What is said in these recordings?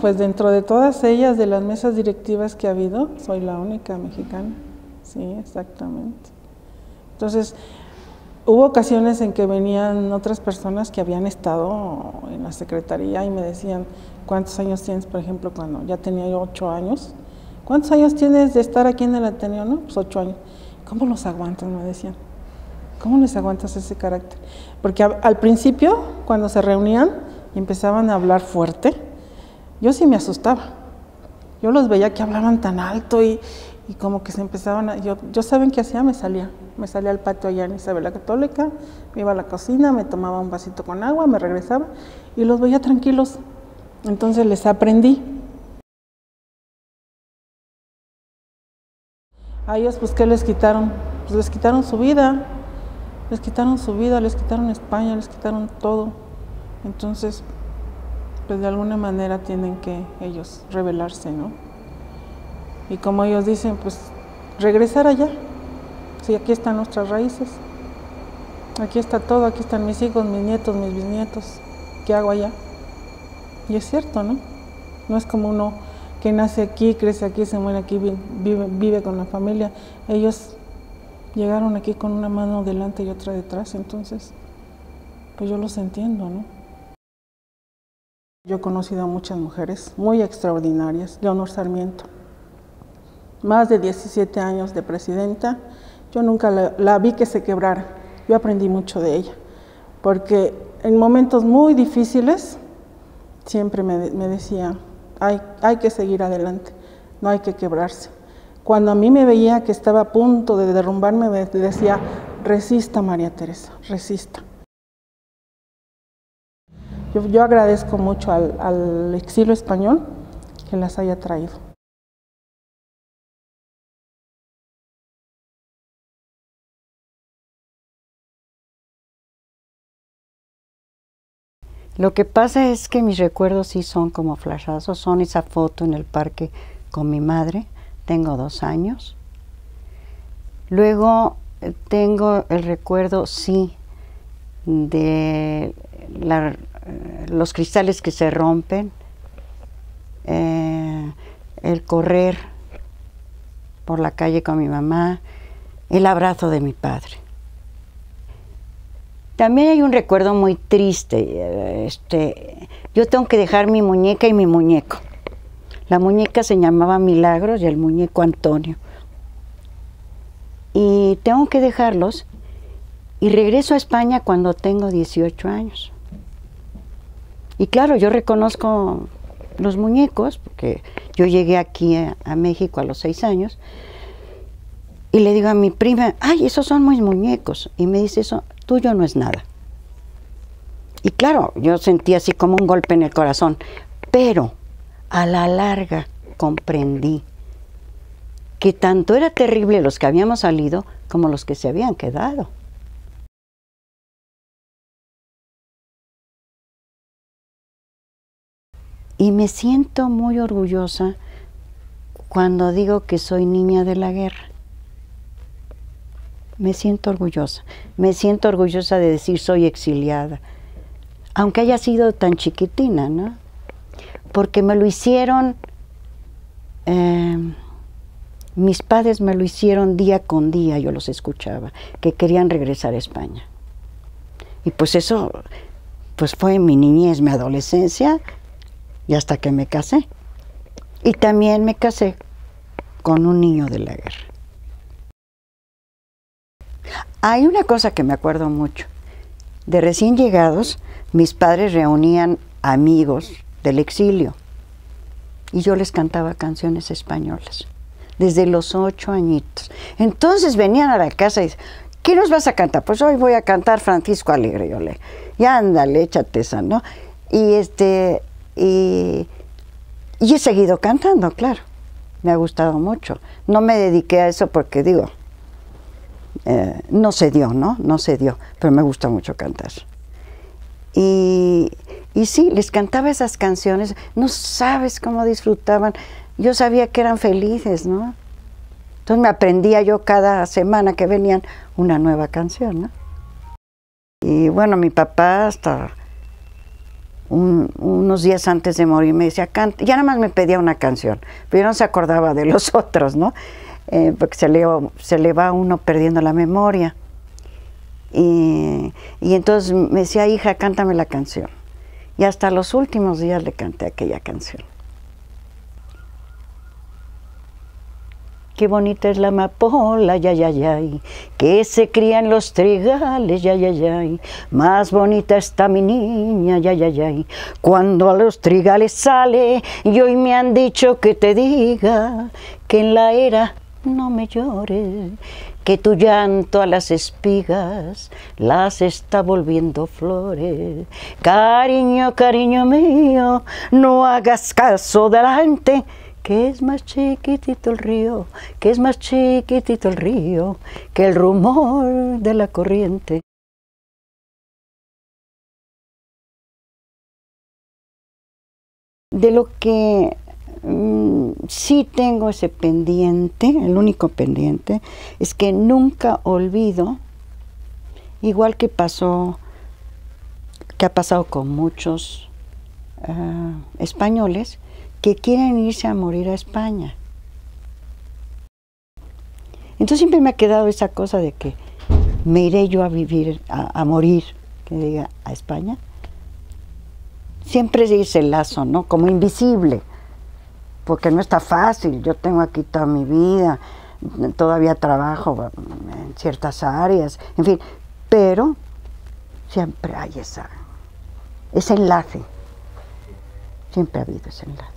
pues dentro de todas ellas, de las mesas directivas que ha habido, soy la única mexicana. Sí, exactamente. Entonces, hubo ocasiones en que venían otras personas que habían estado en la secretaría y me decían, ¿cuántos años tienes? Por ejemplo, cuando ya tenía yo 8 años. ¿Cuántos años tienes de estar aquí en el Ateneo? No, pues 8 años. ¿Cómo los aguantas? Me decían. ¿Cómo les aguantas ese carácter? Porque al principio, cuando se reunían y empezaban a hablar fuerte, yo sí me asustaba. Yo los veía que hablaban tan alto y como que se empezaban a... Yo ¿saben qué hacía? Me salía al patio allá en Isabel la Católica, me iba a la cocina, me tomaba un vasito con agua, me regresaba y los veía tranquilos. Entonces les aprendí. A ellos, pues, ¿qué les quitaron? Pues les quitaron su vida, les quitaron España, les quitaron todo. Entonces, pues de alguna manera tienen que ellos rebelarse, ¿no? Y como ellos dicen, pues regresar allá. Sí, aquí están nuestras raíces, aquí está todo, aquí están mis hijos, mis nietos, mis bisnietos. ¿Qué hago allá? Y es cierto, ¿no? No es como uno que nace aquí, crece aquí, se muere aquí, vive con la familia. Ellos llegaron aquí con una mano delante y otra detrás, entonces, pues yo los entiendo, ¿no? Yo he conocido a muchas mujeres muy extraordinarias. Leonor Sarmiento, más de 17 años de presidenta, yo nunca la vi que se quebrara. Yo aprendí mucho de ella, porque en momentos muy difíciles siempre me decía, hay que seguir adelante, no hay que quebrarse. Cuando a mí me veía que estaba a punto de derrumbarme, me decía, resista, María Teresa, resista. Yo agradezco mucho al exilio español que las haya traído. Lo que pasa es que mis recuerdos sí son como flashazos, son esa foto en el parque con mi madre, tengo 2 años. Luego tengo el recuerdo, sí, de los cristales que se rompen, el correr por la calle con mi mamá, el abrazo de mi padre. También hay un recuerdo muy triste. Yo tengo que dejar mi muñeca y mi muñeco. La muñeca se llamaba Milagros y el muñeco Antonio. Y tengo que dejarlos y regreso a España cuando tengo 18 años. Y claro, yo reconozco los muñecos, porque yo llegué aquí a México a los 6 años, y le digo a mi prima, ay, esos son mis muñecos. Y me dice, eso tuyo no es nada. Y claro, yo sentí así como un golpe en el corazón, pero a la larga comprendí que tanto era terrible los que habíamos salido como los que se habían quedado. Y me siento muy orgullosa cuando digo que soy niña de la guerra. Me siento orgullosa de decir soy exiliada, aunque haya sido tan chiquitina, ¿no? Porque me lo hicieron, mis padres me lo hicieron día con día, yo los escuchaba, que querían regresar a España. Y pues eso, pues fue mi niñez, mi adolescencia, y hasta que me casé. Y también me casé con un niño de la guerra. Hay una cosa que me acuerdo mucho. De recién llegados, mis padres reunían amigos del exilio y yo les cantaba canciones españolas desde los 8 añitos. Entonces venían a la casa y decían, ¿qué nos vas a cantar? Pues hoy voy a cantar Francisco Alegre. Yo le, ya ándale, échate esa, ¿no? Y he seguido cantando, claro. Me ha gustado mucho. No me dediqué a eso porque digo, no se dio, ¿no? No se dio, pero me gusta mucho cantar. Y sí, les cantaba esas canciones, no sabes cómo disfrutaban. Yo sabía que eran felices, ¿no? Entonces me aprendía yo cada semana que venían una nueva canción, ¿no? Y bueno, mi papá hasta unos días antes de morir me decía, canta, ya nada más me pedía una canción, pero yo no se acordaba de los otros, ¿no? Porque se le va uno perdiendo la memoria. Y entonces me decía, hija, cántame la canción. Y hasta los últimos días le canté aquella canción. Qué bonita es la amapola, ya, ya, ya, que se cría en los trigales, ya, ya, ya, más bonita está mi niña, ya, ya, ya, cuando a los trigales sale, y hoy me han dicho que te diga, que en la era no me llores, que tu llanto a las espigas las está volviendo flores. Cariño, cariño mío, no hagas caso de la gente, que es más chiquitito el río, que es más chiquitito el río, que el rumor de la corriente. De lo que sí tengo ese pendiente, el único pendiente, es que nunca olvido, igual que ha pasado con muchos españoles, que quieren irse a morir a España. Entonces siempre me ha quedado esa cosa de que me iré yo a vivir, a morir, que diga, a España. Siempre es ese lazo, ¿no? Como invisible, porque no está fácil. Yo tengo aquí toda mi vida, todavía trabajo en ciertas áreas, en fin, pero siempre hay ese enlace. Siempre ha habido ese enlace.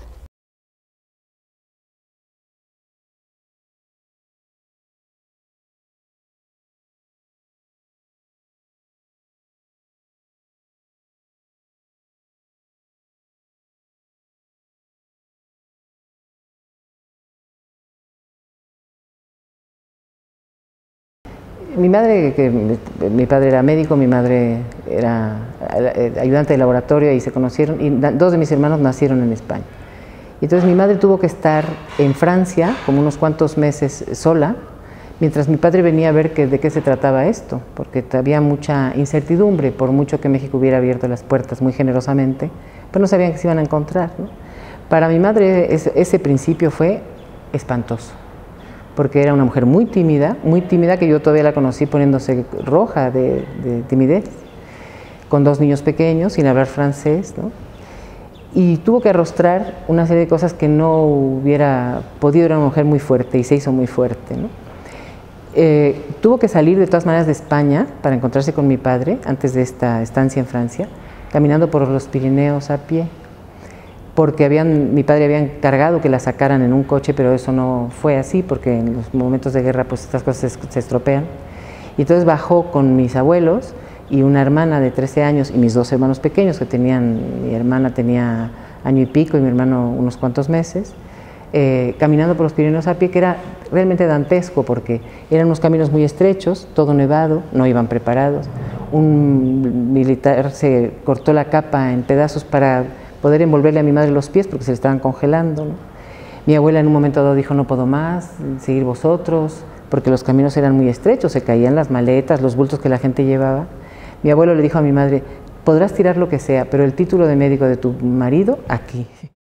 Mi madre, mi padre era médico, mi madre era ayudante de laboratorio y se conocieron, y dos de mis hermanos nacieron en España. Y entonces mi madre tuvo que estar en Francia como unos cuantos meses sola, mientras mi padre venía a ver de qué se trataba esto, porque había mucha incertidumbre, por mucho que México hubiera abierto las puertas muy generosamente, pues no sabían qué se iban a encontrar, ¿no? Para mi madre ese principio fue espantoso, porque era una mujer muy tímida, que yo todavía la conocí poniéndose roja de timidez, con dos niños pequeños, sin hablar francés, ¿no? Y tuvo que arrostrar una serie de cosas que no hubiera podido. Era una mujer muy fuerte y se hizo muy fuerte, ¿no? Tuvo que salir de todas maneras de España para encontrarse con mi padre, antes de esta estancia en Francia, caminando por los Pirineos a pie, porque mi padre había encargado que la sacaran en un coche, pero eso no fue así, porque en los momentos de guerra pues estas cosas se estropean. Y entonces bajó con mis abuelos y una hermana de 13 años y mis dos hermanos pequeños, mi hermana tenía año y pico y mi hermano unos cuantos meses, caminando por los Pirineos a pie, que era realmente dantesco, porque eran unos caminos muy estrechos, todo nevado, no iban preparados. Un militar se cortó la capa en pedazos para poder envolverle a mi madre los pies porque se le estaban congelando, ¿no? Mi abuela en un momento dado dijo, no puedo más, seguir vosotros, porque los caminos eran muy estrechos, se caían las maletas, los bultos que la gente llevaba. Mi abuelo le dijo a mi madre, podrás tirar lo que sea, pero el título de médico de tu marido, aquí.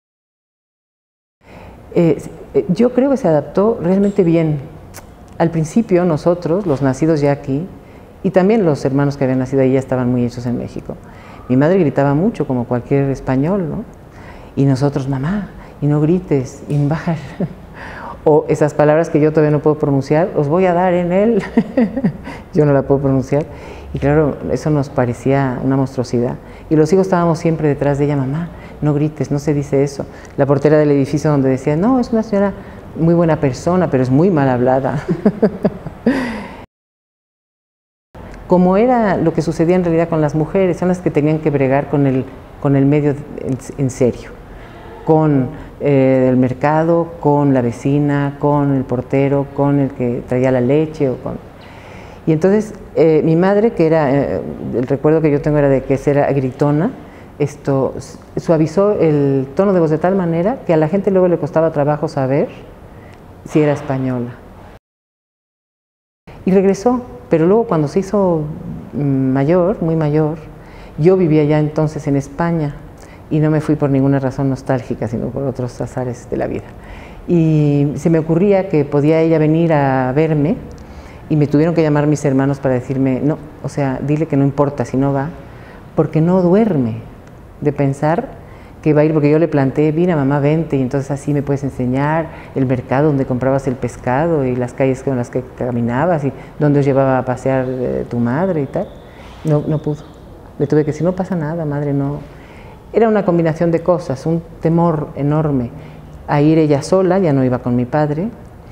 Yo creo que se adaptó realmente bien. Al principio nosotros, los nacidos ya aquí, y también los hermanos que habían nacido ahí ya estaban muy hechos en México. Mi madre gritaba mucho, como cualquier español, ¿no? Y nosotros, mamá, y no grites, y bajar. O esas palabras que yo todavía no puedo pronunciar, os voy a dar en él. Yo no la puedo pronunciar. Y claro, eso nos parecía una monstruosidad. Y los hijos estábamos siempre detrás de ella, mamá, no grites, no se dice eso. La portera del edificio donde decía, no, es una señora muy buena persona, pero es muy mal hablada. Como era lo que sucedía en realidad con las mujeres, son las que tenían que bregar con el medio en serio, con el mercado, con la vecina, con el portero, con el que traía la leche. Y entonces mi madre, que era, el recuerdo que yo tengo era de que era gritona, esto suavizó el tono de voz de tal manera que a la gente luego le costaba trabajo saber si era española. Y regresó. Pero luego cuando se hizo mayor, muy mayor, yo vivía ya entonces en España. y no me fui por ninguna razón nostálgica, sino por otros azares de la vida. Y se me ocurría que podía ella venir a verme, y me tuvieron que llamar mis hermanos para decirme, no, o sea, dile que no importa si no va, porque no duerme de pensar que va a ir, porque yo le planteé, mira mamá, vente, y entonces así me puedes enseñar el mercado donde comprabas el pescado y las calles con las que caminabas y dónde os llevaba a pasear tu madre y tal. No pudo. Le tuve que decir, no pasa nada, madre, no. Era una combinación de cosas, un temor enorme a ir ella sola, ya no iba con mi padre,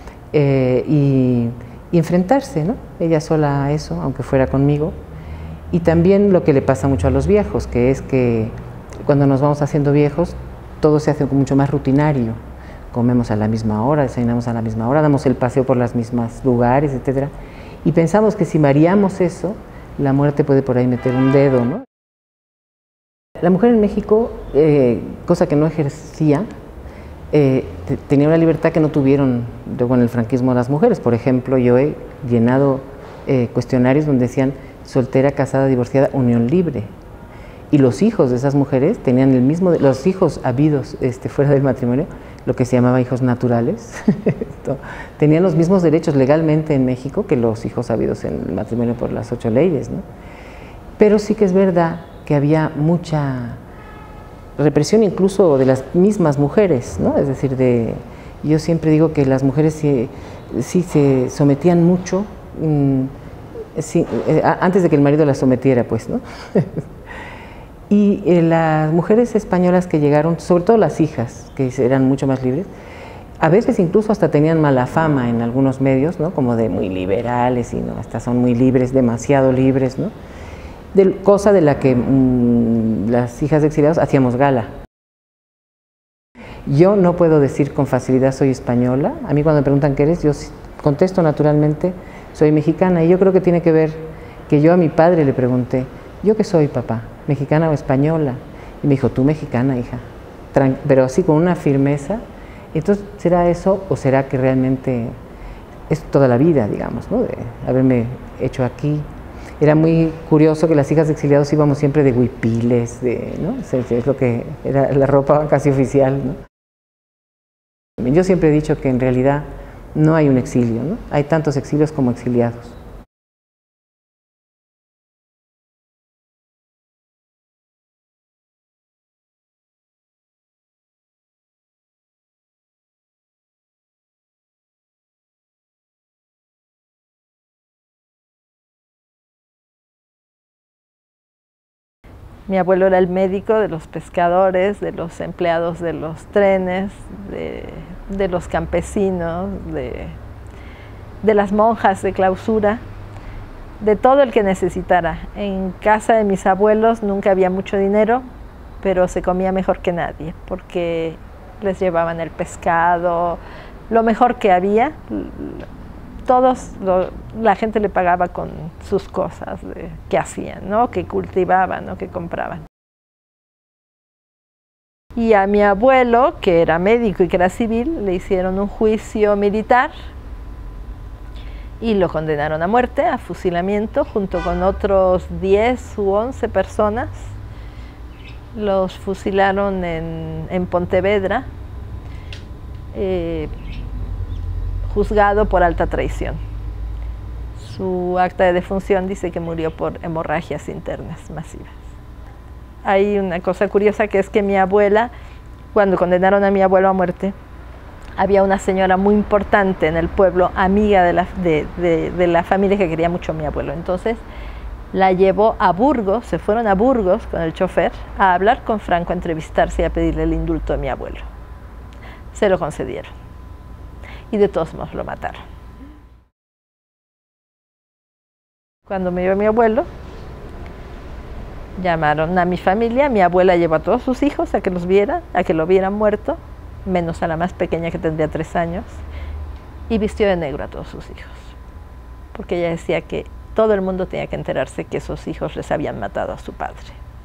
y enfrentarse, ¿no? Ella sola a eso, aunque fuera conmigo. Y también lo que le pasa mucho a los viejos, que es que cuando nos vamos haciendo viejos, todo se hace mucho más rutinario. Comemos a la misma hora, desayunamos a la misma hora, damos el paseo por los mismos lugares, etc. Y pensamos que si variamos eso, la muerte puede por ahí meter un dedo, ¿no? La mujer en México, cosa que no ejercía, tenía una libertad que no tuvieron con el franquismo las mujeres. Por ejemplo, yo he llenado cuestionarios donde decían soltera, casada, divorciada, unión libre. Y los hijos de esas mujeres tenían el mismo, los hijos habidos fuera del matrimonio, lo que se llamaba hijos naturales, tenían los mismos derechos legalmente en México que los hijos habidos en el matrimonio por las 8 leyes, ¿no? Pero sí que es verdad que había mucha represión incluso de las mismas mujeres, ¿no? Es decir, yo siempre digo que las mujeres sí se sometían mucho, antes de que el marido las sometiera, pues, ¿no? Y las mujeres españolas que llegaron, sobre todo las hijas, que eran mucho más libres, a veces incluso hasta tenían mala fama en algunos medios, ¿no? Como de muy liberales, y no, hasta son muy libres, demasiado libres, ¿no? Cosa de la que las hijas de exiliados hacíamos gala. Yo no puedo decir con facilidad soy española. A mí cuando me preguntan qué eres, yo contesto naturalmente soy mexicana, y yo creo que tiene que ver que yo a mi padre le pregunté, ¿yo qué soy, papá? ¿Mexicana o española? Y me dijo, tú mexicana, hija, pero así con una firmeza. Entonces, ¿será eso o será que realmente es toda la vida, digamos, ¿no? De haberme hecho aquí? Era muy curioso que las hijas de exiliados íbamos siempre de huipiles, ¿no? Es lo que era la ropa casi oficial, ¿no? Yo siempre he dicho que en realidad no hay un exilio, ¿no? Hay tantos exilios como exiliados. Mi abuelo era el médico de los pescadores, de los empleados de los trenes, de los campesinos, de las monjas de clausura, de todo el que necesitara. En casa de mis abuelos nunca había mucho dinero, pero se comía mejor que nadie, porque les llevaban el pescado, lo mejor que había. La gente le pagaba con sus cosas que hacían, ¿no? Que cultivaban o que compraban. Y a mi abuelo, que era médico y que era civil, le hicieron un juicio militar y lo condenaron a muerte, a fusilamiento, junto con otros 10 u 11 personas. Los fusilaron en Pontevedra, juzgado por alta traición. Su acta de defunción dice que murió por hemorragias internas masivas. Hay una cosa curiosa, que es que mi abuela, cuando condenaron a mi abuelo a muerte, había una señora muy importante en el pueblo, amiga de la familia, que quería mucho a mi abuelo. Entonces la llevó a Burgos, se fueron a Burgos con el chofer a hablar con Franco, a entrevistarse y a pedirle el indulto a mi abuelo. Se lo concedieron. Y de todos modos lo mataron. Cuando me vio mi abuelo, llamaron a mi familia, mi abuela llevó a todos sus hijos a que los viera, a que lo vieran muerto, menos a la más pequeña, que tendría 3 años, y vistió de negro a todos sus hijos, porque ella decía que todo el mundo tenía que enterarse que esos hijos les habían matado a su padre.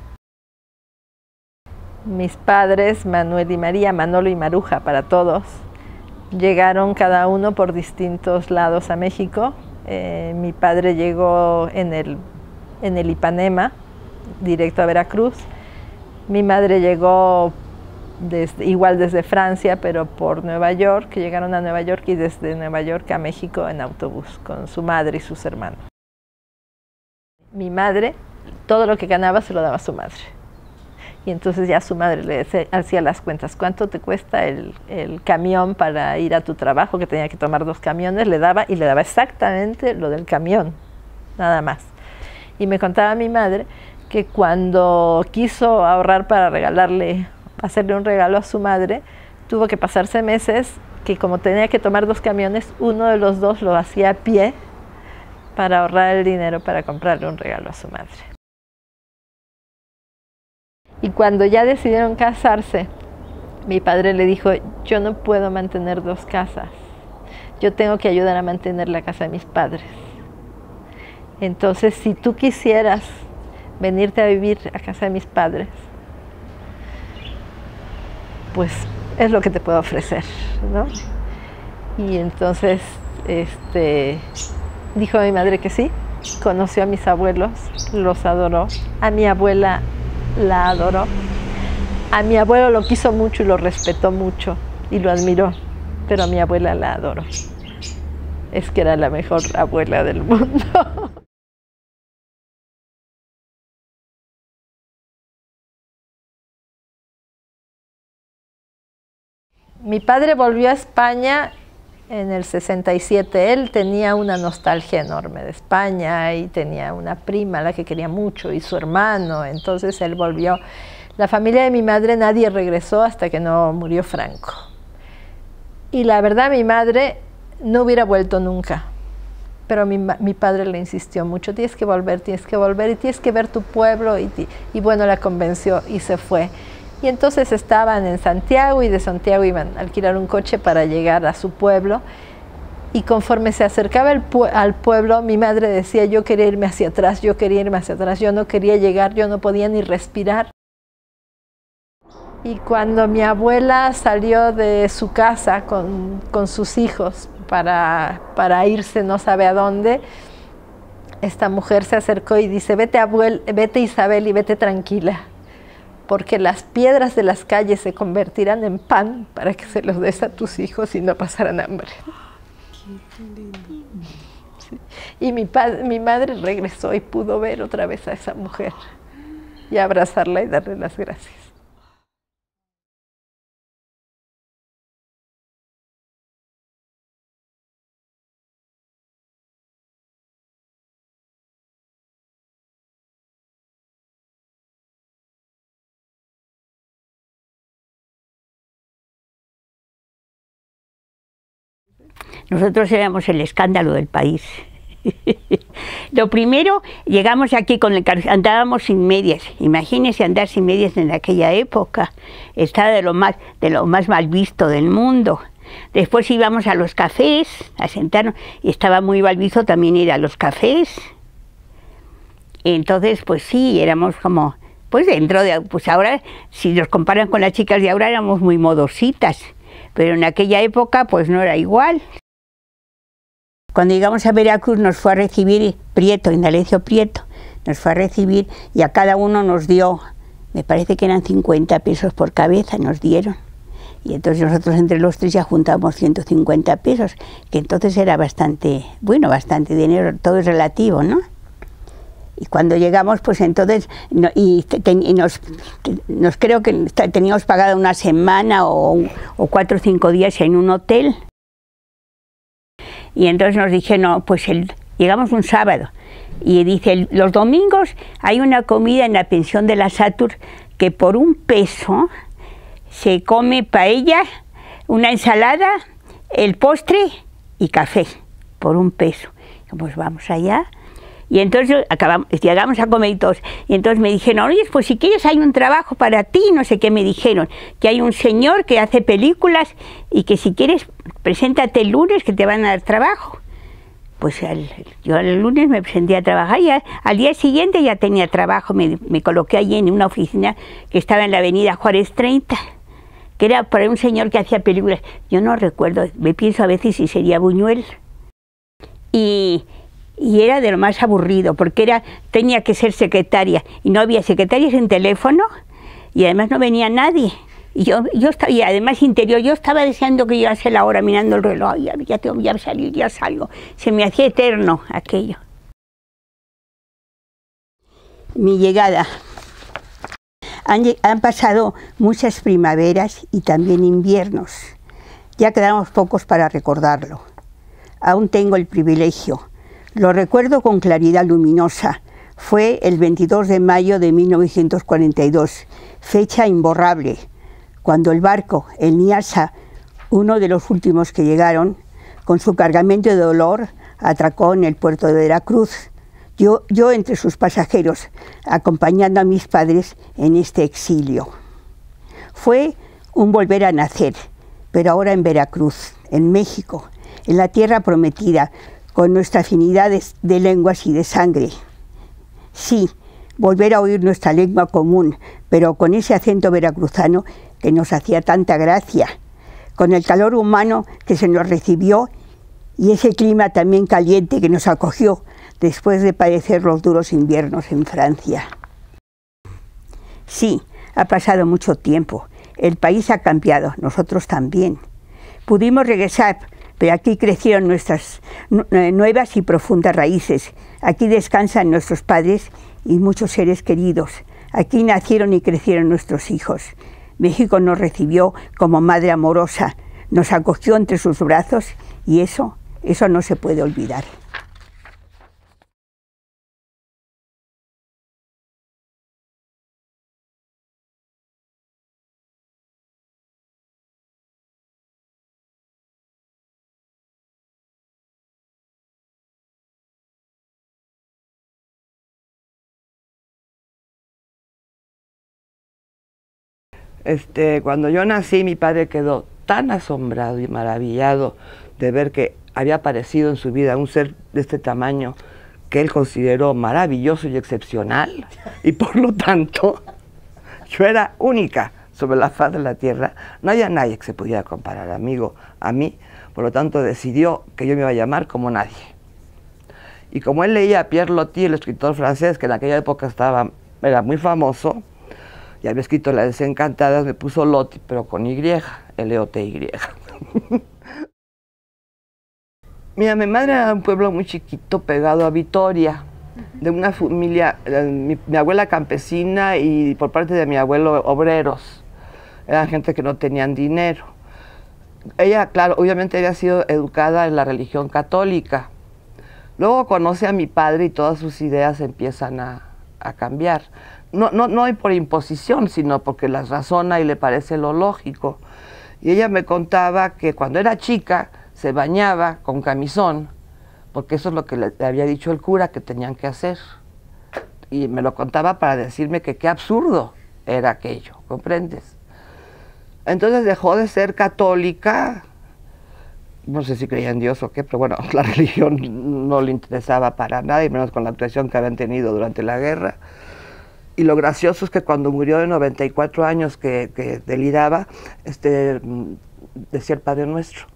Mis padres, Manuel y María, Manolo y Maruja para todos, llegaron cada uno por distintos lados a México. Mi padre llegó en el Ipanema, directo a Veracruz. Mi madre llegó igual desde Francia, pero por Nueva York, que llegaron a Nueva York, y desde Nueva York a México en autobús con su madre y sus hermanos. Mi madre, todo lo que ganaba se lo daba a su madre. Y entonces ya su madre le hacía las cuentas. ¿Cuánto te cuesta el camión para ir a tu trabajo? Que tenía que tomar 2 camiones, le daba, y le daba exactamente lo del camión, nada más. Y me contaba mi madre que cuando quiso ahorrar para hacerle un regalo a su madre, tuvo que pasarse meses que, como tenía que tomar 2 camiones, uno de los 2 lo hacía a pie para ahorrar el dinero para comprarle un regalo a su madre. Y cuando ya decidieron casarse, mi padre le dijo: yo no puedo mantener 2 casas, yo tengo que ayudar a mantener la casa de mis padres. Entonces, si tú quisieras venirte a vivir a casa de mis padres, pues es lo que te puedo ofrecer, ¿no? Y entonces dijo mi madre que sí. Conoció a mis abuelos, los adoró. A mi abuela la adoró. A mi abuelo lo quiso mucho y lo respetó mucho y lo admiró, pero a mi abuela la adoró. Es que era la mejor abuela del mundo. Mi padre volvió a España en el 67. Él tenía una nostalgia enorme de España y tenía una prima a la que quería mucho y su hermano. Entonces él volvió. La familia de mi madre, nadie regresó hasta que no murió Franco. Y la verdad, mi madre no hubiera vuelto nunca. Pero mi padre le insistió mucho: tienes que volver y tienes que ver tu pueblo. Y bueno, la convenció y se fue. Y entonces estaban en Santiago, y de Santiago iban a alquilar un coche para llegar a su pueblo. Y conforme se acercaba al pueblo, mi madre decía: yo quería irme hacia atrás, yo quería irme hacia atrás, yo no quería llegar, yo no podía ni respirar. Y cuando mi abuela salió de su casa con sus hijos para irse no sabe a dónde, esta mujer se acercó y dice: vete Isabel, y vete tranquila, porque las piedras de las calles se convertirán en pan para que se los des a tus hijos y no pasarán hambre. Sí. Y mi madre regresó y pudo ver otra vez a esa mujer y abrazarla y darle las gracias. Nosotros éramos el escándalo del país. Lo primero, llegamos aquí andábamos sin medias. Imagínense andar sin medias en aquella época. Estaba de lo más mal visto del mundo. Después íbamos a los cafés a sentarnos, y estaba muy mal visto también ir a los cafés. Entonces, pues sí, éramos como, pues pues ahora, si nos comparan con las chicas de ahora, éramos muy modositas. Pero en aquella época, pues no era igual. Cuando llegamos a Veracruz nos fue a recibir Prieto, Indalecio Prieto, nos fue a recibir, y a cada uno nos dio, me parece que eran 50 pesos por cabeza, nos dieron. Y entonces nosotros entre los 3 ya juntamos 150 pesos, que entonces era bastante, bueno, bastante dinero, todo es relativo, ¿no? Y cuando llegamos, pues entonces, nos creo que teníamos pagada una semana o 4 o 5 días en un hotel. Y entonces nos dije, no, pues llegamos un sábado. Y dice, los domingos hay una comida en la pensión de la Satur que por 1 peso se come paella, una ensalada, el postre y café, por 1 peso. Pues vamos allá. Y entonces llegamos a comer todos. Y entonces me dijeron, oye, pues si quieres hay un trabajo para ti, no sé qué me dijeron. Que hay un señor que hace películas y que si quieres, preséntate el lunes que te van a dar trabajo. Pues yo el lunes me presenté a trabajar y al día siguiente ya tenía trabajo. Me coloqué allí en una oficina que estaba en la avenida Juárez 30, que era para un señor que hacía películas. Yo no recuerdo, me pienso a veces si sería Buñuel. Y era de lo más aburrido, porque tenía que ser secretaria, y no había secretarias en teléfono, y además no venía nadie. Y y además interior, yo estaba deseando que llegase la hora mirando el reloj, ya tengo que salir, ya salgo. Se me hacía eterno aquello. Mi llegada. Han pasado muchas primaveras y también inviernos. Ya quedamos pocos para recordarlo. Aún tengo el privilegio. Lo recuerdo con claridad luminosa. Fue el 22 de mayo de 1942, fecha imborrable, cuando el barco, el Niasa, uno de los últimos que llegaron, con su cargamento de dolor, atracó en el puerto de Veracruz. Yo entre sus pasajeros, acompañando a mis padres en este exilio. Fue un volver a nacer, pero ahora en Veracruz, en México, en la tierra prometida, con nuestra afinidad de lenguas y de sangre. Sí, volver a oír nuestra lengua común, pero con ese acento veracruzano que nos hacía tanta gracia, con el calor humano que se nos recibió y ese clima también caliente que nos acogió después de padecer los duros inviernos en Francia. Sí, ha pasado mucho tiempo, el país ha cambiado, nosotros también. Pudimos regresar, pero aquí crecieron nuestras nuevas y profundas raíces, aquí descansan nuestros padres y muchos seres queridos, aquí nacieron y crecieron nuestros hijos. México nos recibió como madre amorosa, nos acogió entre sus brazos y eso no se puede olvidar. Cuando yo nací, mi padre quedó tan asombrado y maravillado de ver que había aparecido en su vida un ser de este tamaño que él consideró maravilloso y excepcional, y por lo tanto yo era única sobre la faz de la tierra. No había nadie que se pudiera comparar a mí, por lo tanto decidió que yo me iba a llamar como nadie. Y como él leía a Pierre Loti, el escritor francés, que en aquella época era muy famoso, y había escrito Las Desencantadas, me puso Loti, pero con Y, L-O-T-Y. Mira, mi madre era de un pueblo muy chiquito pegado a Vitoria, de una familia, mi abuela campesina y por parte de mi abuelo obreros. Eran gente que no tenían dinero. Ella, claro, obviamente había sido educada en la religión católica. Luego conoce a mi padre y todas sus ideas empiezan a cambiar. No hay por imposición, sino porque las razona y le parece lo lógico. Y ella me contaba que cuando era chica se bañaba con camisón, porque eso es lo que le había dicho el cura que tenían que hacer. Y me lo contaba para decirme que qué absurdo era aquello, ¿comprendes? Entonces dejó de ser católica, no sé si creía en Dios o qué, pero bueno, la religión no le interesaba para nada, y menos con la actuación que habían tenido durante la guerra. Y lo gracioso es que cuando murió de 94 años, que deliraba, decía el Padre Nuestro.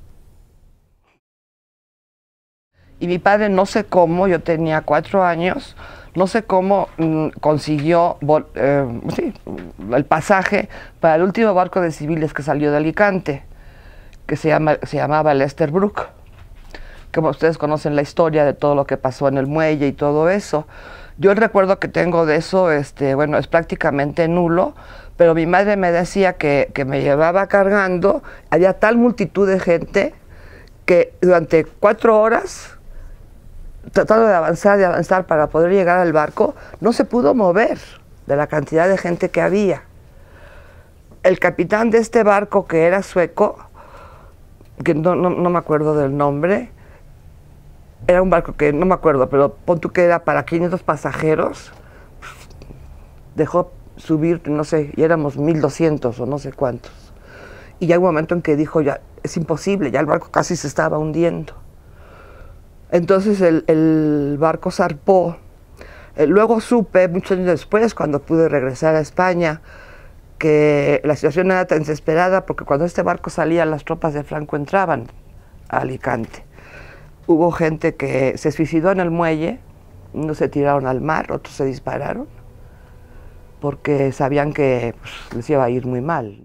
Y mi padre, no sé cómo, yo tenía 4 años, no sé cómo consiguió el pasaje para el último barco de civiles que salió de Alicante, que se llamaba el Esterbrook. Como ustedes conocen la historia de todo lo que pasó en el muelle y todo eso. Yo el recuerdo que tengo de eso, bueno, es prácticamente nulo, pero mi madre me decía que me llevaba cargando, había tal multitud de gente que durante 4 horas, tratando de avanzar para poder llegar al barco, no se pudo mover de la cantidad de gente que había. El capitán de este barco, que era sueco, que no me acuerdo del nombre, era un barco que no me acuerdo, pero pon tú que era para 500 pasajeros, dejó subir, no sé, y éramos 1200 o no sé cuántos. Y ya hay un momento en que dijo, ya es imposible, ya el barco casi se estaba hundiendo. Entonces el barco zarpó. Luego supe, muchos años después, cuando pude regresar a España, que la situación era tan desesperada porque cuando este barco salía, las tropas de Franco entraban a Alicante. Hubo gente que se suicidó en el muelle, unos se tiraron al mar, otros se dispararon. porque sabían que pues, les iba a ir muy mal.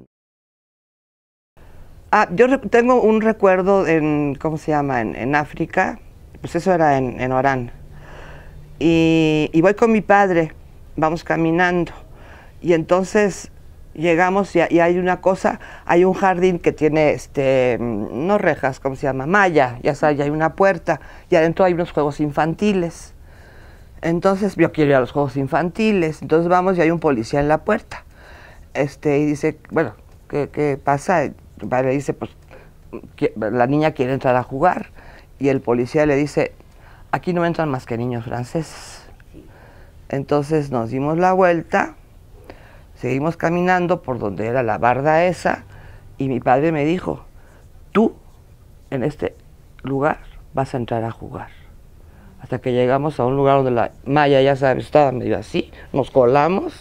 Yo tengo un recuerdo en, ¿cómo se llama?, en África, pues eso era en Orán. Y voy con mi padre, vamos caminando, y entonces llegamos y hay una cosa, hay un jardín que tiene, no rejas, ¿cómo se llama?, malla, ya sabes, y hay una puerta, y adentro hay unos juegos infantiles. Entonces yo quiero ir a los juegos infantiles, entonces vamos y hay un policía en la puerta. Y dice, bueno, ¿qué pasa? Mi padre dice, pues la niña quiere entrar a jugar, y el policía le dice, aquí no entran más que niños franceses. Entonces nos dimos la vuelta, seguimos caminando por donde era la barda esa, y mi padre me dijo, tú en este lugar vas a entrar a jugar. Hasta que llegamos a un lugar donde la malla, ya sabes, estaba medio así, nos colamos.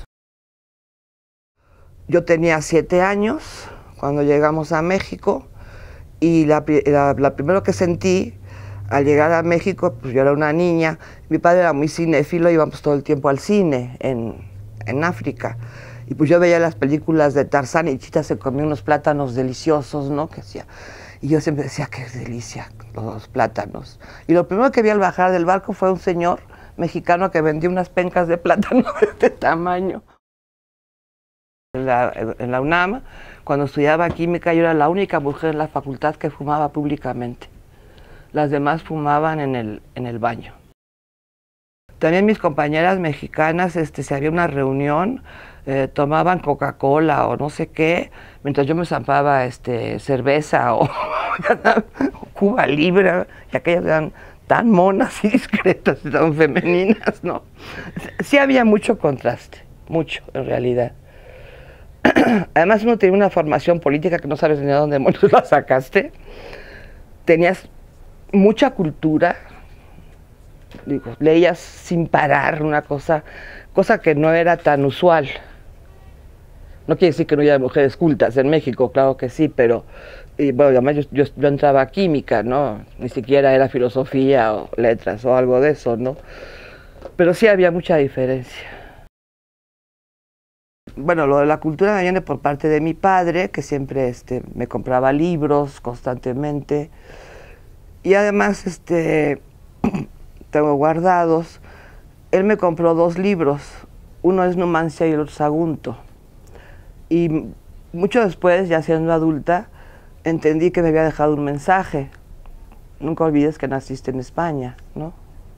Yo tenía 7 años cuando llegamos a México, y la primero que sentí al llegar a México, pues yo era una niña, mi padre era muy cinéfilo, íbamos todo el tiempo al cine en África, y pues yo veía las películas de Tarzán y Chita se comía unos plátanos deliciosos, ¿no? Que hacía, y yo siempre decía, qué delicia, los plátanos. Y lo primero que vi al bajar del barco fue un señor mexicano que vendía unas pencas de plátano de este tamaño. En la UNAM, cuando estudiaba química, yo era la única mujer en la facultad que fumaba públicamente. Las demás fumaban en el baño. También mis compañeras mexicanas, si había una reunión, tomaban Coca-Cola o no sé qué, mientras yo me zampaba cerveza o Cuba Libre, y aquellas eran tan monas y discretas y tan femeninas, ¿no? Sí había mucho contraste, mucho en realidad. Además uno tenía una formación política que no sabes ni de dónde demonios la sacaste. Tenías mucha cultura, digo, leías sin parar una cosa que no era tan usual. No quiere decir que no haya mujeres cultas en México, claro que sí, pero bueno, además yo entraba a química, ¿no? Ni siquiera era filosofía o letras o algo de eso, ¿no? Pero sí había mucha diferencia. Bueno, lo de la cultura me viene por parte de mi padre, que siempre me compraba libros constantemente. Y además tengo guardados. Él me compró 2 libros. Uno es Numancia y el otro Sagunto. Y mucho después, ya siendo adulta, entendí que me había dejado un mensaje. Nunca olvides que naciste en España, ¿no?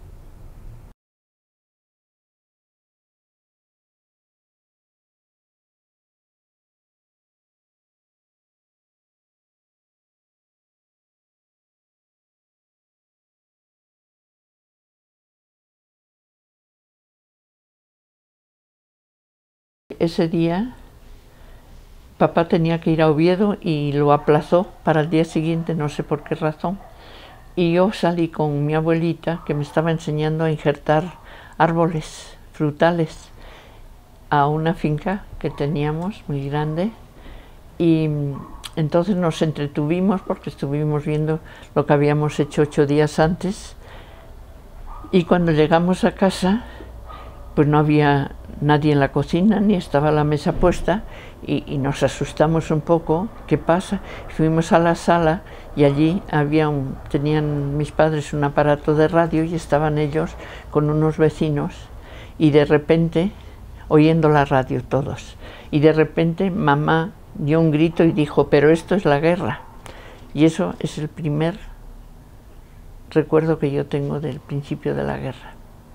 Ese día papá tenía que ir a Oviedo y lo aplazó para el día siguiente, no sé por qué razón. Y yo salí con mi abuelita, que me estaba enseñando a injertar árboles frutales a una finca que teníamos muy grande. Y entonces nos entretuvimos porque estuvimos viendo lo que habíamos hecho 8 días antes. Y cuando llegamos a casa, pues no había nadie en la cocina, ni estaba la mesa puesta, y nos asustamos un poco. ¿Qué pasa? Fuimos a la sala y allí tenían mis padres un aparato de radio y estaban ellos con unos vecinos, y de repente, oyendo la radio todos, y de repente mamá dio un grito y dijo, pero esto es la guerra. Y eso es el primer recuerdo que yo tengo del principio de la guerra.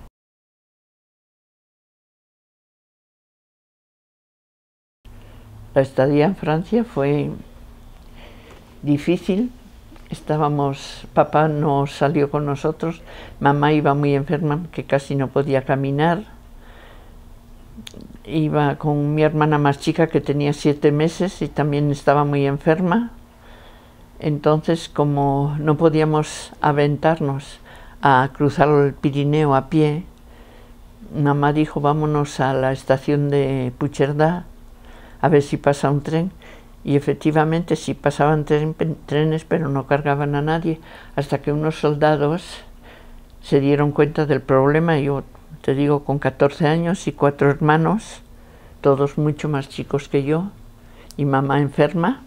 La estadía en Francia fue difícil. Papá no salió con nosotros, mamá iba muy enferma, que casi no podía caminar. Iba con mi hermana más chica, que tenía 7 meses y también estaba muy enferma. Entonces, como no podíamos aventarnos a cruzar el Pirineo a pie, mamá dijo, vámonos a la estación de Puigcerdá a ver si pasa un tren. Y efectivamente sí pasaban trenes, pero no cargaban a nadie, hasta que unos soldados se dieron cuenta del problema. Yo te digo, con 14 años y 4 hermanos, todos mucho más chicos que yo, y mamá enferma.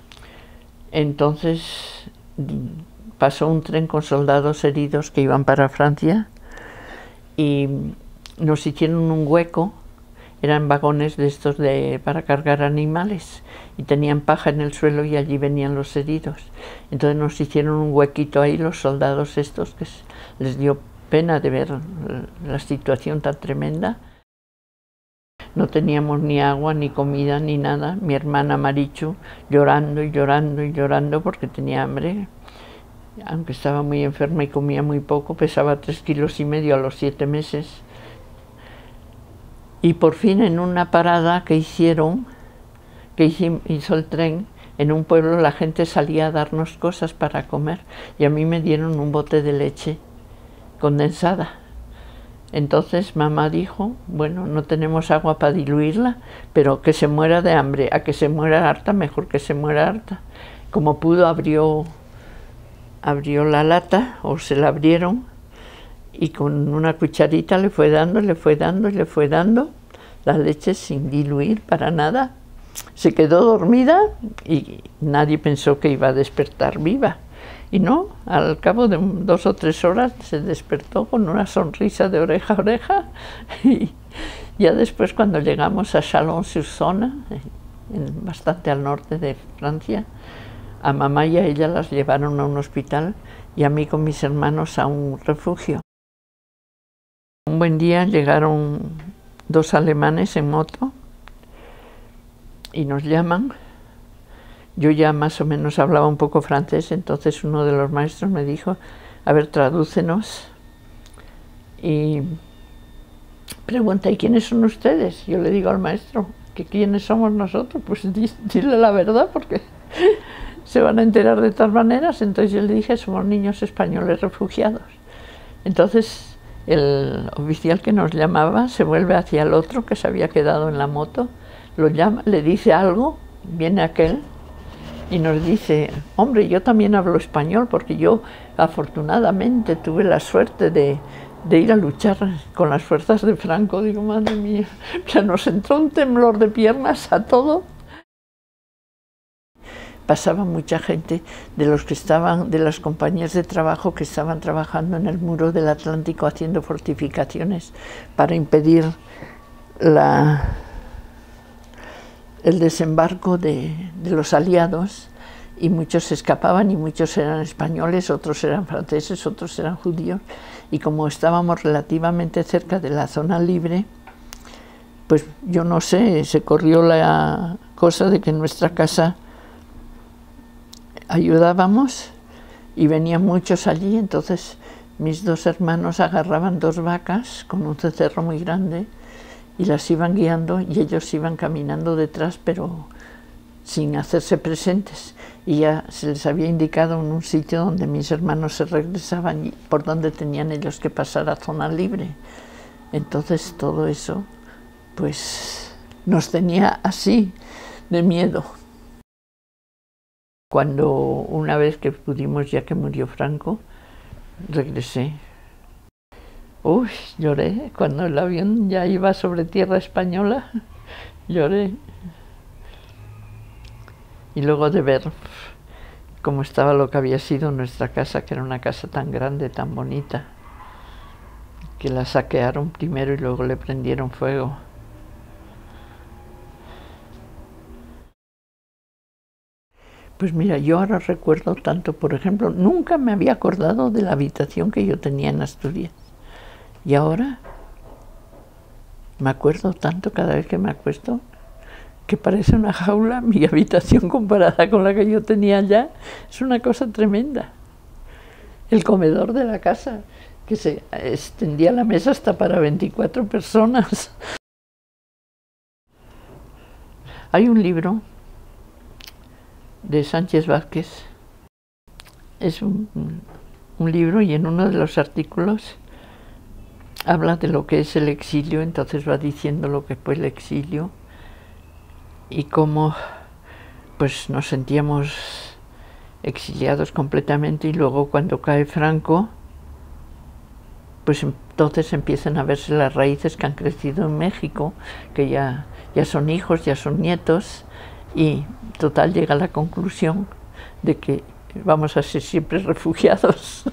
Entonces pasó un tren con soldados heridos que iban para Francia y nos hicieron un hueco. Eran vagones de estos para cargar animales y tenían paja en el suelo y allí venían los heridos. Entonces nos hicieron un huequito ahí los soldados estos, que les dio pena de ver la situación tan tremenda. No teníamos ni agua, ni comida, ni nada. Mi hermana Marichu llorando y llorando y llorando porque tenía hambre. Aunque estaba muy enferma y comía muy poco, pesaba 3,5 kilos a los 7 meses. Y por fin en una parada que hizo el tren, en un pueblo la gente salía a darnos cosas para comer y a mí me dieron un bote de leche condensada. Entonces mamá dijo, bueno, no tenemos agua para diluirla, pero que se muera de hambre, a que se muera harta, mejor que se muera harta. Como pudo abrió la lata, o se la abrieron, y con una cucharita le fue dando, le fue dando y le fue dando la leche sin diluir para nada. Se quedó dormida y nadie pensó que iba a despertar viva. Y no, al cabo de 2 o 3 horas se despertó con una sonrisa de oreja a oreja. Y ya después, cuando llegamos a Chalon-sur-Saône, bastante al norte de Francia, a mamá y a ella las llevaron a un hospital y a mí con mis hermanos a un refugio. Un buen día llegaron 2 alemanes en moto y nos llaman. Yo ya más o menos hablaba un poco francés, entonces uno de los maestros me dijo, a ver, tradúcenos. Y pregunta, ¿y quiénes son ustedes? Yo le digo al maestro, ¿que quiénes somos nosotros? Pues dile la verdad, porque se van a enterar de todas maneras. Entonces yo le dije, somos niños españoles refugiados. Entonces el oficial que nos llamaba se vuelve hacia el otro que se había quedado en la moto, lo llama, le dice algo, viene aquel y nos dice, hombre, yo también hablo español porque yo afortunadamente tuve la suerte de ir a luchar con las fuerzas de Franco. Digo, madre mía, ya nos entró un temblor de piernas a todo. Pasaba mucha gente de los que estaban, de las compañías de trabajo que estaban trabajando en el muro del Atlántico haciendo fortificaciones para impedir el desembarco de los aliados, y muchos se escapaban y muchos eran españoles, otros eran franceses, otros eran judíos, y como estábamos relativamente cerca de la zona libre, pues yo no sé, se corrió la cosa de que en nuestra casa ayudábamos y venían muchos allí. Entonces mis 2 hermanos agarraban 2 vacas con un cencerro muy grande y las iban guiando y ellos iban caminando detrás, pero sin hacerse presentes, y ya se les había indicado en un sitio donde mis hermanos se regresaban y por donde tenían ellos que pasar a zona libre. Entonces todo eso pues nos tenía así de miedo. Cuando una vez que pudimos, ya que murió Franco, regresé. Uy, lloré cuando el avión ya iba sobre tierra española, lloré. Y luego de ver cómo estaba lo que había sido nuestra casa, que era una casa tan grande, tan bonita, que la saquearon primero y luego le prendieron fuego. Pues mira, yo ahora recuerdo tanto, por ejemplo, nunca me había acordado de la habitación que yo tenía en Asturias. Y ahora me acuerdo tanto cada vez que me acuesto, que parece una jaula mi habitación comparada con la que yo tenía allá. Es una cosa tremenda. El comedor de la casa, que se extendía la mesa hasta para 24 personas. Hay un libro de Sánchez Vázquez, es un libro, y en uno de los artículos habla de lo que es el exilio. Entonces va diciendo lo que fue el exilio y cómo pues nos sentíamos exiliados completamente, y luego cuando cae Franco, pues entonces empiezan a verse las raíces que han crecido en México, que ya ya son hijos, ya son nietos, y total llega a la conclusión de que vamos a ser siempre refugiados.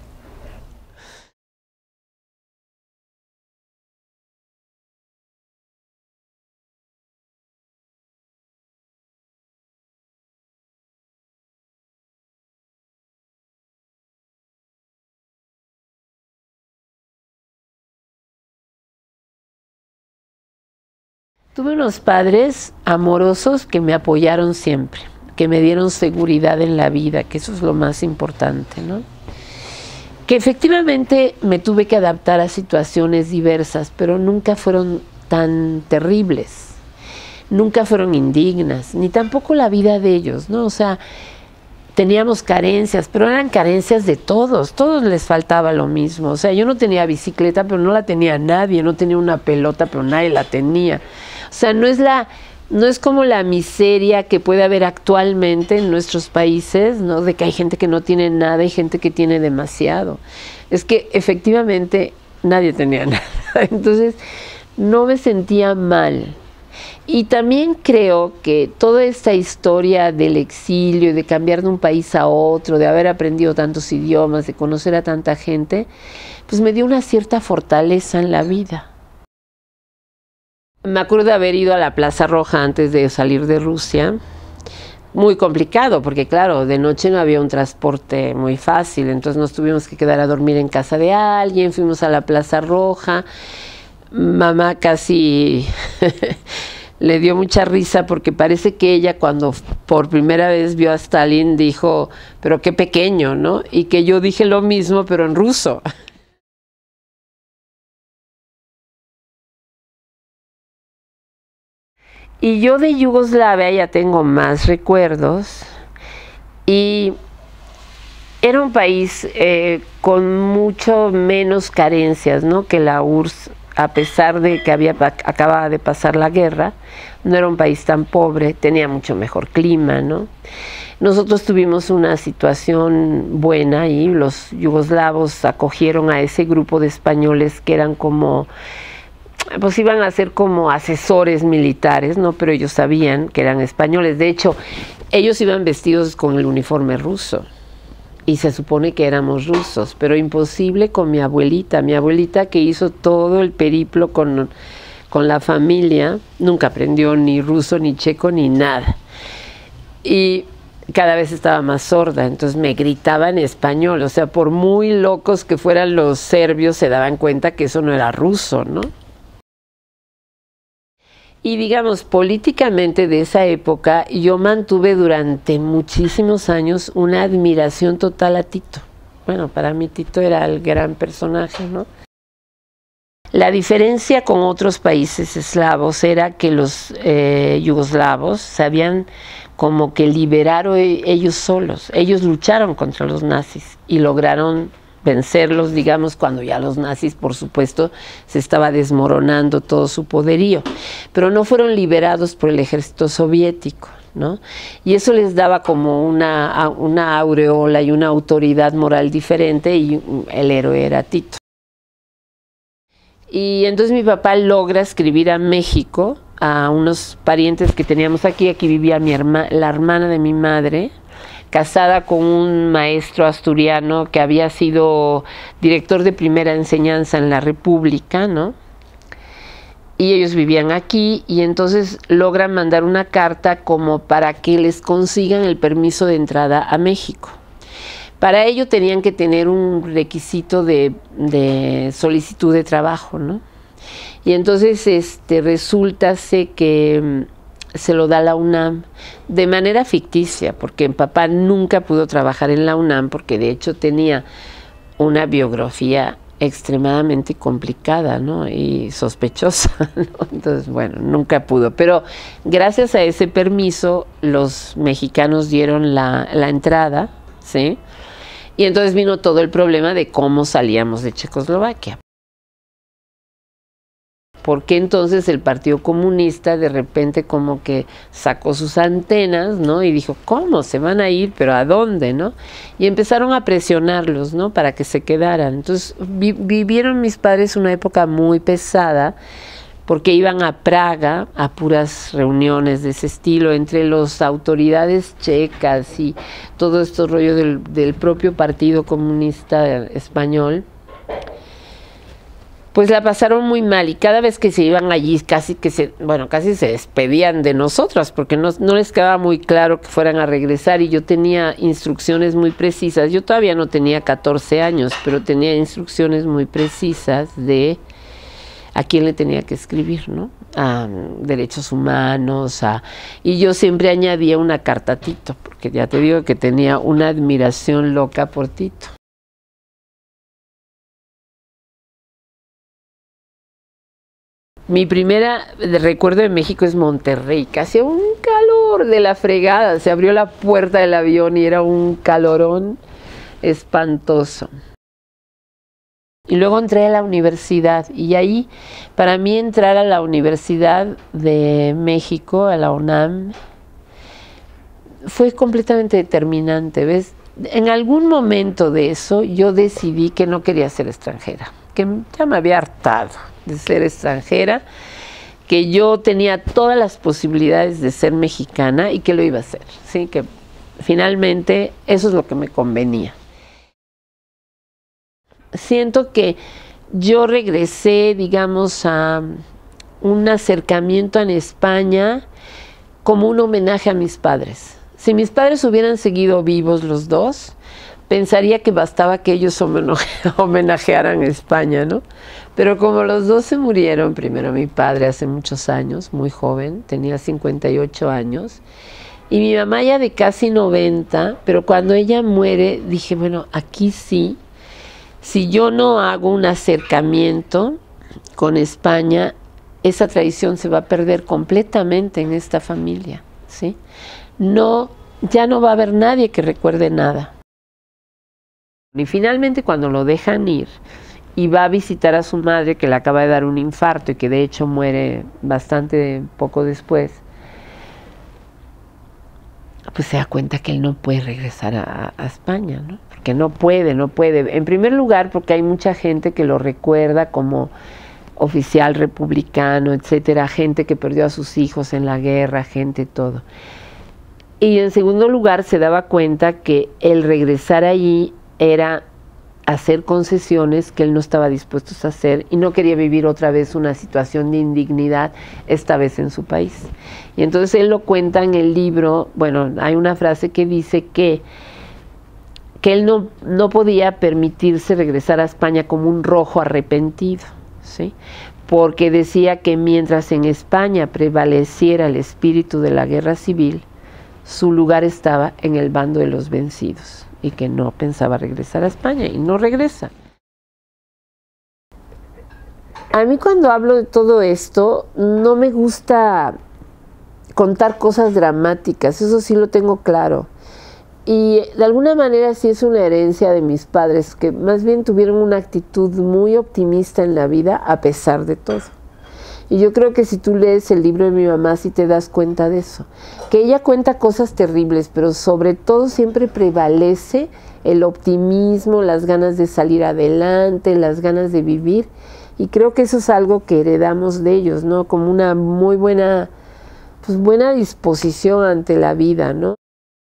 Tuve unos padres amorosos que me apoyaron siempre, que me dieron seguridad en la vida, que eso es lo más importante, ¿no? Que efectivamente me tuve que adaptar a situaciones diversas, pero nunca fueron tan terribles, nunca fueron indignas, ni tampoco la vida de ellos, ¿no? O sea, teníamos carencias, pero eran carencias de todos les faltaba lo mismo. O sea, yo no tenía bicicleta, pero no la tenía nadie, no tenía una pelota, pero nadie la tenía. O sea, no es como la miseria que puede haber actualmente en nuestros países, ¿no? De que hay gente que no tiene nada y gente que tiene demasiado. Es que efectivamente nadie tenía nada. Entonces, no me sentía mal. Y también creo que toda esta historia del exilio, de cambiar de un país a otro, de haber aprendido tantos idiomas, de conocer a tanta gente, pues me dio una cierta fortaleza en la vida. Me acuerdo de haber ido a la Plaza Roja antes de salir de Rusia. Muy complicado, porque claro, de noche no había un transporte muy fácil, entonces nos tuvimos que quedar a dormir en casa de alguien, fuimos a la Plaza Roja. Mamá casi le dio mucha risa porque parece que ella cuando por primera vez vio a Stalin dijo, pero qué pequeño, ¿no? Y que yo dije lo mismo, pero en ruso. Y yo de Yugoslavia ya tengo más recuerdos, y era un país con mucho menos carencias, ¿no? Que la URSS, a pesar de que acababa de pasar la guerra, no era un país tan pobre, tenía mucho mejor clima, ¿no? Nosotros tuvimos una situación buena y los yugoslavos acogieron a ese grupo de españoles que eran como, pues iban a ser como asesores militares, ¿no? Pero ellos sabían que eran españoles. De hecho, ellos iban vestidos con el uniforme ruso y se supone que éramos rusos, pero imposible con mi abuelita que hizo todo el periplo con la familia, nunca aprendió ni ruso, ni checo, ni nada. Y cada vez estaba más sorda, entonces me gritaba en español. O sea, por muy locos que fueran los serbios, se daban cuenta que eso no era ruso, ¿no? Y digamos, políticamente de esa época, yo mantuve durante muchísimos años una admiración total a Tito. Bueno, para mí Tito era el gran personaje, ¿no? La diferencia con otros países eslavos era que los yugoslavos sabían como que liberar ellos solos. Ellos lucharon contra los nazis y lograron vencerlos, digamos, cuando ya los nazis, por supuesto, se estaba desmoronando todo su poderío, pero no fueron liberados por el ejército soviético, ¿no? Y eso les daba como una aureola y una autoridad moral diferente, y el héroe era Tito. Y entonces mi papá logra escribir a México a unos parientes que teníamos aquí vivía la hermana de mi madre, casada con un maestro asturiano que había sido director de primera enseñanza en la República, ¿no? Y ellos vivían aquí, y entonces logran mandar una carta como para que les consigan el permiso de entrada a México. Para ello tenían que tener un requisito de solicitud de trabajo, ¿no? Y entonces resulta que se lo da la UNAM de manera ficticia, porque papá nunca pudo trabajar en la UNAM, porque de hecho tenía una biografía extremadamente complicada, ¿no? Y sospechosa, ¿no? Entonces, bueno, nunca pudo. Pero gracias a ese permiso, los mexicanos dieron la entrada, ¿sí? Y entonces vino todo el problema de cómo salíamos de Checoslovaquia. Porque entonces el Partido Comunista de repente como que sacó sus antenas, ¿no? Y dijo, ¿cómo? Se van a ir, ¿pero a dónde, no? Y empezaron a presionarlos, ¿no? Para que se quedaran. Entonces vivieron mis padres una época muy pesada, porque iban a Praga a puras reuniones de ese estilo entre las autoridades checas y todo este rollo del propio Partido Comunista Español. Pues la pasaron muy mal y cada vez que se iban allí casi se despedían de nosotras porque no les quedaba muy claro que fueran a regresar, y yo tenía instrucciones muy precisas. Yo todavía no tenía 14 años, pero tenía instrucciones muy precisas de a quién le tenía que escribir, ¿no? A derechos humanos, y yo siempre añadía una carta a Tito, porque ya te digo que tenía una admiración loca por Tito. Mi primera recuerdo de México es Monterrey, que hacía un calor de la fregada, se abrió la puerta del avión y era un calorón espantoso. Y luego entré a la universidad, y ahí, para mí entrar a la Universidad de México, a la UNAM, fue completamente determinante, ¿ves? En algún momento de eso yo decidí que no quería ser extranjera, que ya me había hartado de ser extranjera, que yo tenía todas las posibilidades de ser mexicana y que lo iba a hacer, ¿sí? Que finalmente eso es lo que me convenía. Siento que yo regresé, digamos, a un acercamiento en España como un homenaje a mis padres. Si mis padres hubieran seguido vivos los dos, pensaría que bastaba que ellos homenajearan a España, ¿no? Pero como los dos se murieron, primero mi padre hace muchos años, muy joven, tenía 58 años, y mi mamá ya de casi 90, pero cuando ella muere dije, bueno, aquí sí, si yo no hago un acercamiento con España, esa tradición se va a perder completamente en esta familia, ¿sí? No, ya no va a haber nadie que recuerde nada. Y finalmente cuando lo dejan ir y va a visitar a su madre, que le acaba de dar un infarto y que de hecho muere bastante poco después, pues se da cuenta que él no puede regresar a España, ¿no? Porque no puede. En primer lugar, porque hay mucha gente que lo recuerda como oficial republicano, etcétera, gente que perdió a sus hijos en la guerra, gente todo. Y en segundo lugar, se daba cuenta que el regresar allí era hacer concesiones que él no estaba dispuesto a hacer y no quería vivir otra vez una situación de indignidad, esta vez en su país. Y entonces él lo cuenta en el libro. Bueno, hay una frase que dice que él no podía permitirse regresar a España como un rojo arrepentido, ¿sí? Porque decía que mientras en España prevaleciera el espíritu de la guerra civil, su lugar estaba en el bando de los vencidos, y que no pensaba regresar a España, y no regresa. A mí cuando hablo de todo esto, no me gusta contar cosas dramáticas, eso sí lo tengo claro. Y de alguna manera sí es una herencia de mis padres, que más bien tuvieron una actitud muy optimista en la vida a pesar de todo. Y yo creo que si tú lees el libro de mi mamá, sí te das cuenta de eso. Que ella cuenta cosas terribles, pero sobre todo siempre prevalece el optimismo, las ganas de salir adelante, las ganas de vivir. Y creo que eso es algo que heredamos de ellos, ¿no? Como una muy buena, pues buena disposición ante la vida, ¿no?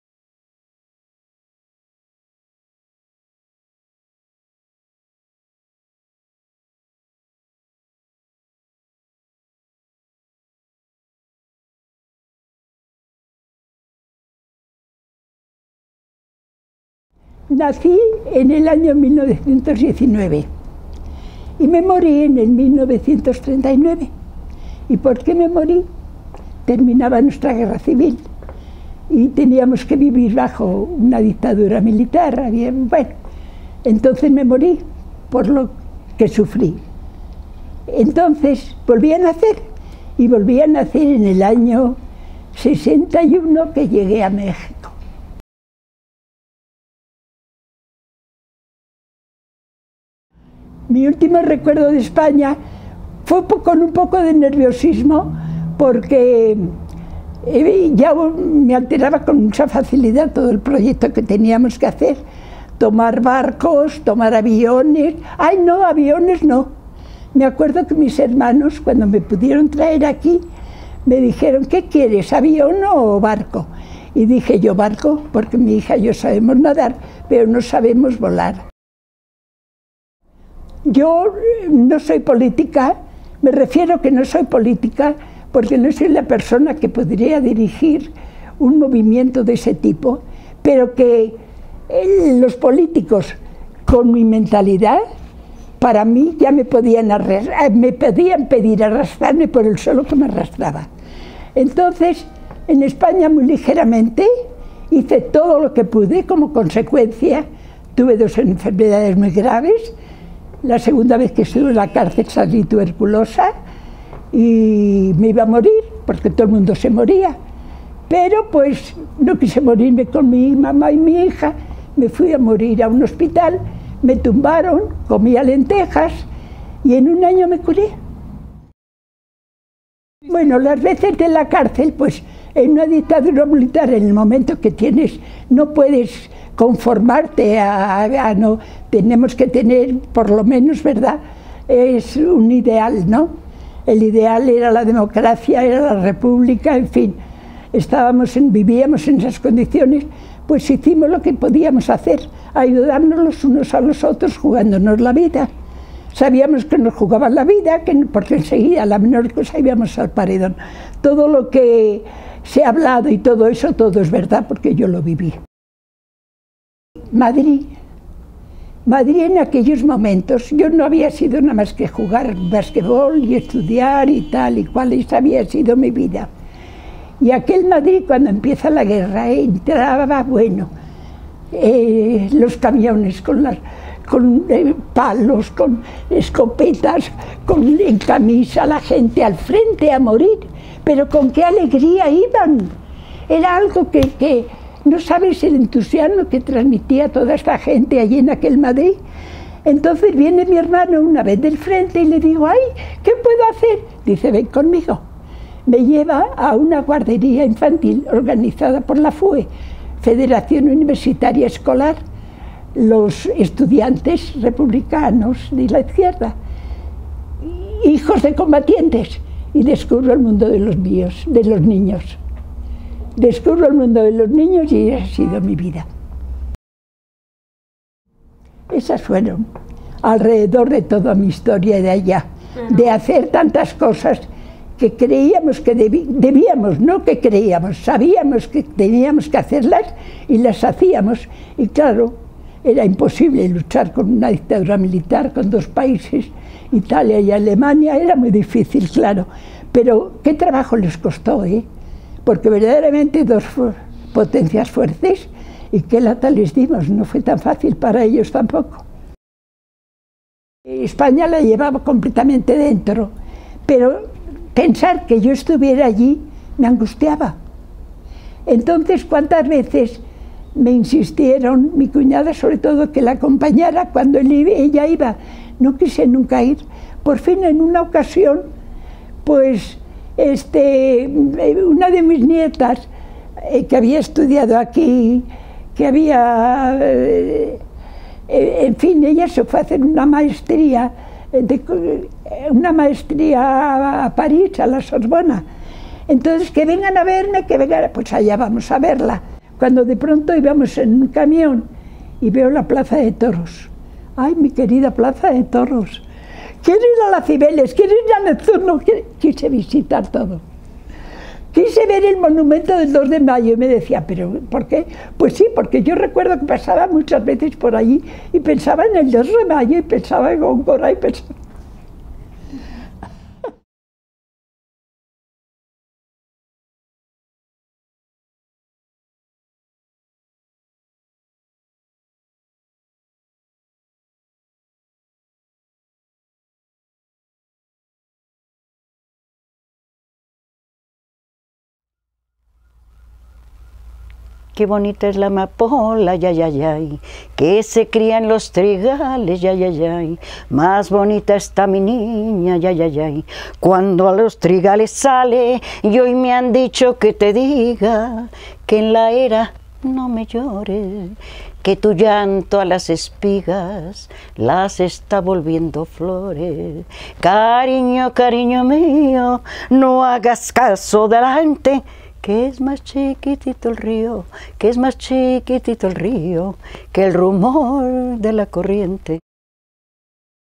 Nací en el año 1919 y me morí en el 1939. ¿Y por qué me morí? Terminaba nuestra guerra civil y teníamos que vivir bajo una dictadura militar. Bueno, entonces me morí por lo que sufrí. Entonces volví a nacer, y volví a nacer en el año 61, que llegué a México. Mi último recuerdo de España fue con un poco de nerviosismo, porque ya me alteraba con mucha facilidad todo el proyecto que teníamos que hacer. Tomar barcos, tomar aviones. ¡Ay, no, aviones no! Me acuerdo que mis hermanos, cuando me pudieron traer aquí, me dijeron, ¿qué quieres, avión o barco? Y dije yo, barco, porque mi hija y yo sabemos nadar, pero no sabemos volar. Yo no soy política, me refiero que no soy política porque no soy la persona que podría dirigir un movimiento de ese tipo, pero que los políticos, con mi mentalidad, para mí ya me podían pedir arrastrarme por el suelo que me arrastraba. Entonces, en España muy ligeramente hice todo lo que pude. Como consecuencia tuve 2 enfermedades muy graves. La segunda vez que estuve en la cárcel salí tuberculosa y me iba a morir porque todo el mundo se moría. Pero pues no quise morirme con mi mamá y mi hija, me fui a morir a un hospital, me tumbaron, comía lentejas y en un año me curé. Bueno, las veces de la cárcel, pues en una dictadura militar, en el momento que tienes, no puedes conformarte a no, tenemos que tener, por lo menos, ¿verdad? Es un ideal, ¿no? El ideal era la democracia, era la república, en fin. Vivíamos en esas condiciones, pues hicimos lo que podíamos hacer, ayudarnos los unos a los otros, jugándonos la vida. Sabíamos que nos jugaban la vida, porque enseguida, la menor cosa, íbamos al paredón. Todo lo que se ha hablado y todo eso, todo es verdad, porque yo lo viví. Madrid en aquellos momentos, yo no había sido nada más que jugar basquetbol y estudiar y tal y cual, esa había sido mi vida. Y aquel Madrid, cuando empieza la guerra, entraba, bueno, los camiones con palos, con escopetas, en camisa, la gente al frente a morir, pero con qué alegría iban. Era algo que no sabes el entusiasmo que transmitía toda esta gente allí en aquel Madrid. Entonces viene mi hermano una vez del frente y le digo, ay, ¿qué puedo hacer? Dice, ven conmigo. Me lleva a una guardería infantil organizada por la FUE, Federación Universitaria Escolar, los estudiantes republicanos de la izquierda, hijos de combatientes, y descubro el mundo de los míos, de los niños. Descubro el mundo de los niños y esa ha sido mi vida. Esas fueron alrededor de toda mi historia de allá, de hacer tantas cosas que creíamos que debíamos, no que creíamos, sabíamos que teníamos que hacerlas y las hacíamos. Y claro, era imposible luchar con una dictadura militar, con 2 países, Italia y Alemania, era muy difícil, claro. Pero qué trabajo les costó, ¿eh? Porque verdaderamente 2 potencias fuertes, y qué lata les dimos, no fue tan fácil para ellos tampoco. España la llevaba completamente dentro, pero pensar que yo estuviera allí me angustiaba. Entonces, ¿cuántas veces me insistieron, mi cuñada sobre todo, que la acompañara cuando ella iba? No quise nunca ir. Por fin, en una ocasión, pues, una de mis nietas, que había estudiado aquí, que había, en fin, ella se fue a hacer una maestría a París, a la Sorbona. Entonces, que vengan a verme, que vengan, pues allá vamos a verla. Cuando de pronto íbamos en un camión y veo la Plaza de Toros. Ay, mi querida Plaza de Toros. Quiero ir a las Cibeles, quiero ir a Neptuno, quise visitar todo. Quise ver el monumento del 2 de mayo y me decía, ¿pero por qué? Pues sí, porque yo recuerdo que pasaba muchas veces por allí y pensaba en el 2 de mayo y pensaba en Góngora y pensaba... Qué bonita es la amapola, ya, ya, ya, que se cría en los trigales, ya, ya, ya, más bonita está mi niña, ya, ya, ya, cuando a los trigales sale, y hoy me han dicho que te diga, que en la era no me llores, que tu llanto a las espigas las está volviendo flores. Cariño, cariño mío, no hagas caso de la gente, que es más chiquitito el río, que es más chiquitito el río, que el rumor de la corriente.